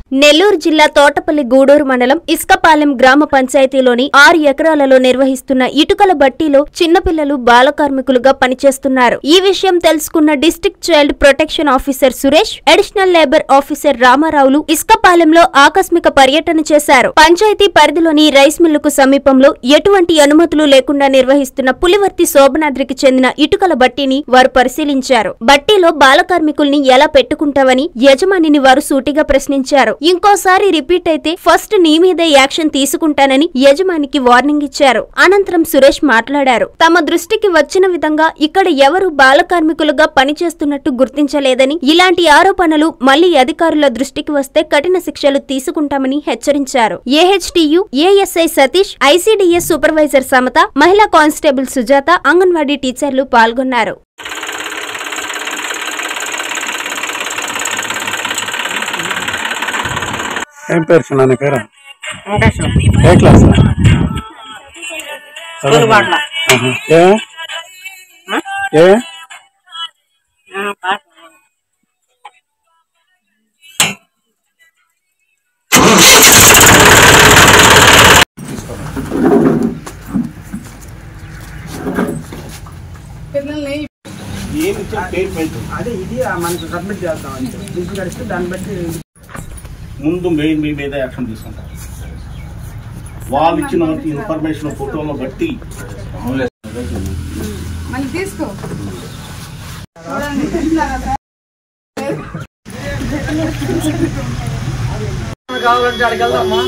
నెల్లూరు జిల్లా తోటపల్లి గూడూరు మండలం ఇస్కపాలెం గ్రామ పంచాయతీలోని 6 ఎకరాలలో నిర్వహిస్తున్న ఇటుకల బట్టీలో చిన్నపిల్లలు బాలకార్మికులుగా పనిచేస్తున్నారు. ఈ విషయం తెలుసుకున్న district child protection officer Suresh, additional labour officer రామారావులు ఇస్కపాలెంలో ఆకస్మిక పర్యటన చేశారు. పంచాయతీ పరిధిలోని రైస్ మిల్లుకు సమీపంలో ఎటువంటి అనుమతులు లేకుండా నిర్వహిస్తున్న పులివర్తి శోభనాద్రికి చెందిన ఇటుకల బట్టీని వారు పరిశీలించారు. బట్టీలో బాలకార్మికుల్ని ఎలా పెట్టుకుంటావని యజమానిని వారు సూటిగా ప్రశ్నించారు. ఇంకోసారి రిపీట్ అయితే ఫస్ట్ నీ మీదే యాక్షన్ తీసుకుంటానని యజమానికి వార్నింగ్ ఇచ్చారు. అనంతరం సురేష్ మాట్లాడారు. తమ దృష్టికి వచ్చిన విధంగా ఇక్కడ ఎవరు బాలకార్మికులుగా పనిచేస్తున్నట్టు గుర్తించలేదని, ఇలాంటి ఆరోపణలు మళ్లీ అధికారుల దృష్టికి వస్తే కఠిన శిక్షలు తీసుకుంటామని హెచ్చరించారు. AHTU ASI Satish, ICDS supervisor Samata, మహిళా కానిస్టేబుల్ సుజాత, అంగన్వాడీ టీచర్లు పాల్గొన్నారు. ఏం పేరు చిన్న పేరు? ఏ క్లాస్? అదే ఇది మనకు సబ్మిట్ చేస్తాం. దాన్ని బట్టి ముందు మెయిన్ మీ మీద యాక్షన్ తీసుకుంటారు. వాళ్ళు ఇచ్చిన ఇన్ఫర్మేషన్ ఫోటోలో బట్టి తీసుకో కావాలంటే అక్కడికి వెళ్దామా?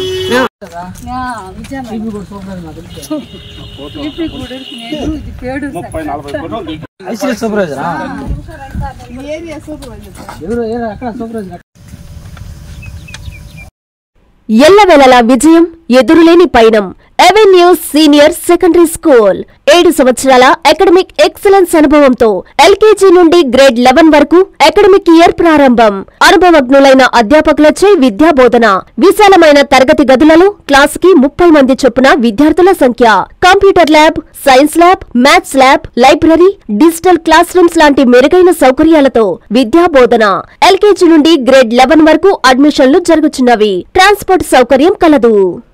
ఎల్లవెలలా విజయం, ఎదురులేని పయనం. అవెన్యూస్ సీనియర్ సెకండరీ స్కూల్ 7 సంవత్సరాల అకాడమిక్ ఎక్సలెన్స్ అనుభవంతో ఎల్కేజీ నుండి గ్రేడ్ 11 వరకు అకాడమిక్ ఇయర్ ప్రారంభం. అనుభవజ్ఞులైన అధ్యాపకులచే విద్యాబోధన. విశాలమైన తరగతి గదులలో క్లాసుకి 30 మంది చొప్పున విద్యార్థుల సంఖ్య. Computer lab, science lab, maths lab, library, digital classrooms లాంటి మెరుగైన సౌకర్యాలతో విద్యాబోధన. ఎల్కేజీ నుండి గ్రేడ్ 11 వరకు అడ్మిషన్లు జరుగుతున్నవి. ట్రాన్స్పోర్ట్ సౌకర్యం కలదు.